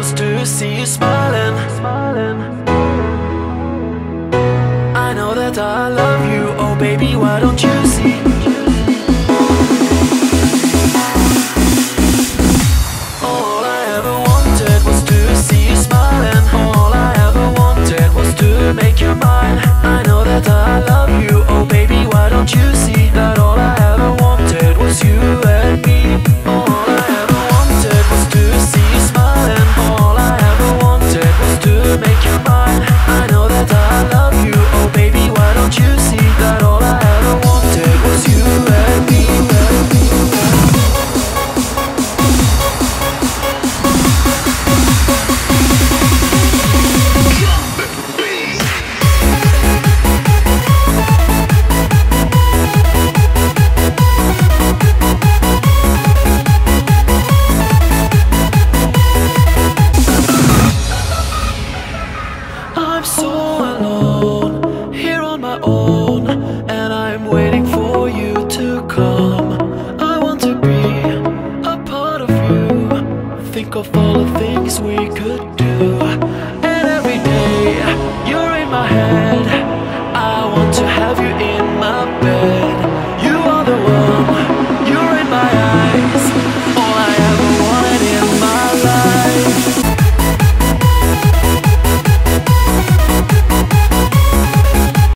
hurts to see you smiling. I know that I love you, oh baby, why don't you see?